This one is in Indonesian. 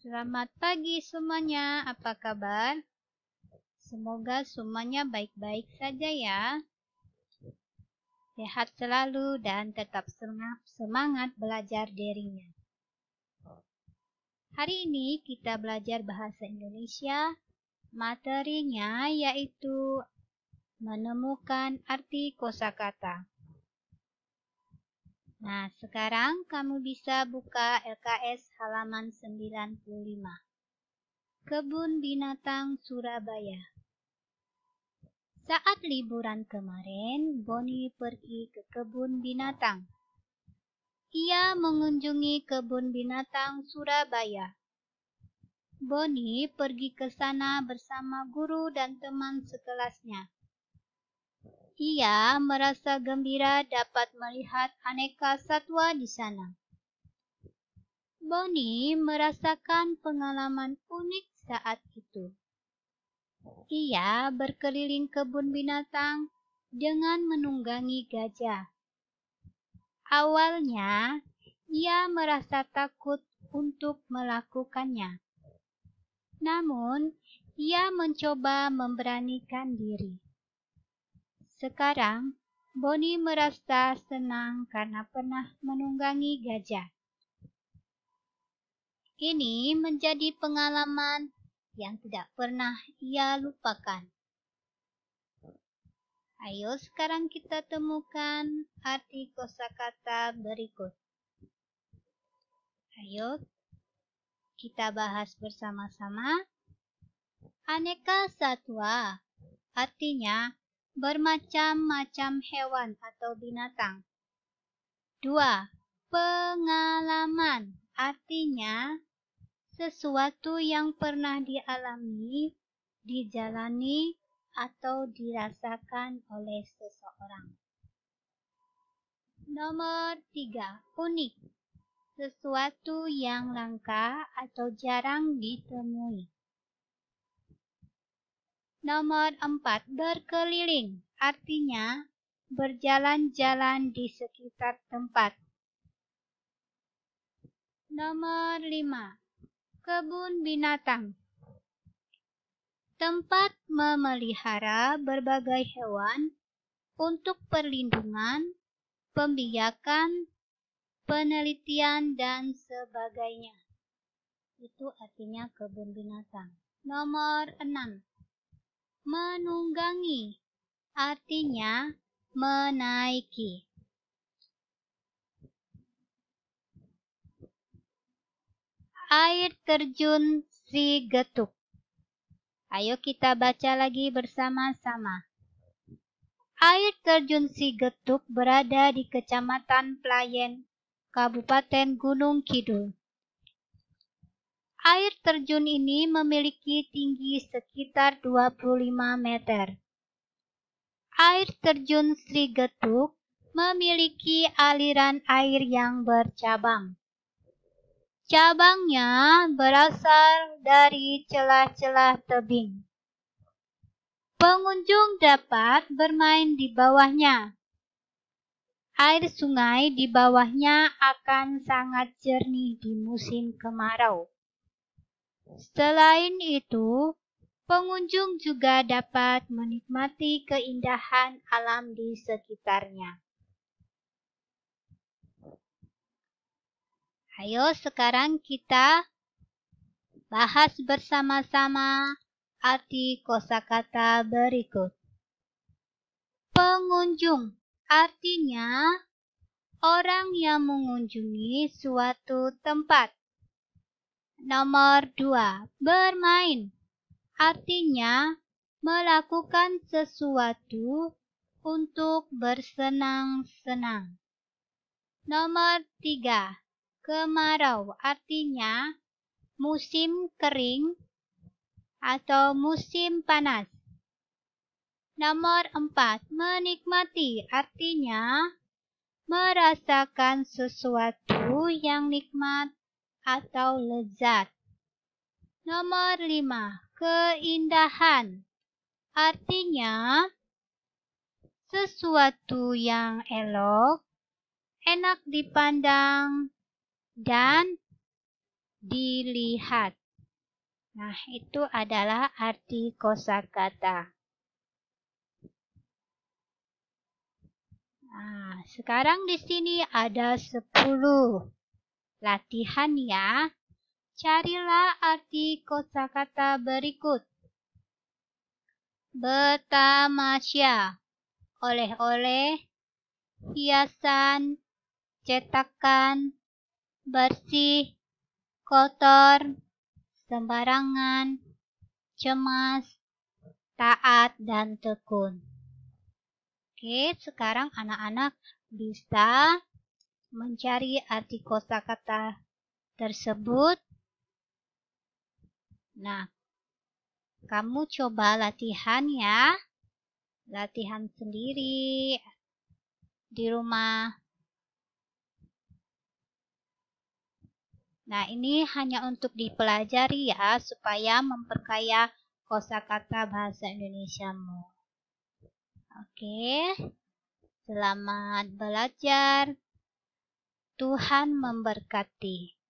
Selamat pagi semuanya, apa kabar? Semoga semuanya baik-baik saja ya. Sehat selalu dan tetap semangat belajar dirinya. Hari ini kita belajar bahasa Indonesia. Materinya yaitu menemukan arti kosakata. Nah, sekarang kamu bisa buka LKS halaman 95. Kebun Binatang Surabaya. Saat liburan kemarin, Boni pergi ke kebun binatang. Ia mengunjungi kebun binatang Surabaya. Boni pergi ke sana bersama guru dan teman sekelasnya. Ia merasa gembira dapat melihat aneka satwa di sana. Boni merasakan pengalaman unik saat itu. Ia berkeliling kebun binatang dengan menunggangi gajah. Awalnya, ia merasa takut untuk melakukannya. Namun, ia mencoba memberanikan diri. Sekarang, Boni merasa senang karena pernah menunggangi gajah. Ini menjadi pengalaman yang tidak pernah ia lupakan. Ayo sekarang kita temukan arti kosakata berikut. Ayo kita bahas bersama-sama. Aneka satwa artinya bermacam-macam hewan atau binatang. 2. Pengalaman artinya sesuatu yang pernah dialami, dijalani, atau dirasakan oleh seseorang. Nomor 3. Unik. Sesuatu yang langka atau jarang ditemui. Nomor 4. Berkeliling. Artinya berjalan-jalan di sekitar tempat. Nomor 5. Kebun binatang. Tempat memelihara berbagai hewan untuk perlindungan, pembiakan, penelitian, dan sebagainya. Itu artinya kebun binatang. Nomor 6. Menunggangi. Artinya menaiki. Air terjun Sri Getuk. Ayo kita baca lagi bersama-sama. Air terjun Sri Getuk berada di Kecamatan Playen, Kabupaten Gunung Kidul. Air terjun ini memiliki tinggi sekitar 25 meter. Air terjun Sri Getuk memiliki aliran air yang bercabang. Cabangnya berasal dari celah-celah tebing. Pengunjung dapat bermain di bawahnya. Air sungai di bawahnya akan sangat jernih di musim kemarau. Selain itu, pengunjung juga dapat menikmati keindahan alam di sekitarnya. Ayo sekarang kita bahas bersama-sama arti kosakata berikut. Pengunjung artinya orang yang mengunjungi suatu tempat. Nomor 2. Bermain artinya melakukan sesuatu untuk bersenang-senang. Nomor 3. Kemarau artinya musim kering atau musim panas. Nomor 4. Menikmati artinya merasakan sesuatu yang nikmat atau lezat. Nomor 5. Keindahan artinya sesuatu yang elok, enak dipandang, dan dilihat. Nah, itu adalah arti kosakata. Nah, sekarang di sini ada 10 latihan ya. Carilah arti kosakata berikut. Bertamasya, oleh-oleh, hiasan, cetakan, bersih, kotor, sembarangan, cemas, taat, dan tekun. Oke, sekarang anak-anak bisa mencari arti kosakata tersebut. Nah, kamu coba latihan ya. Latihan sendiri di rumah. Nah, ini hanya untuk dipelajari ya, supaya memperkaya kosakata bahasa Indonesiamu. Oke, selamat belajar. Tuhan memberkati.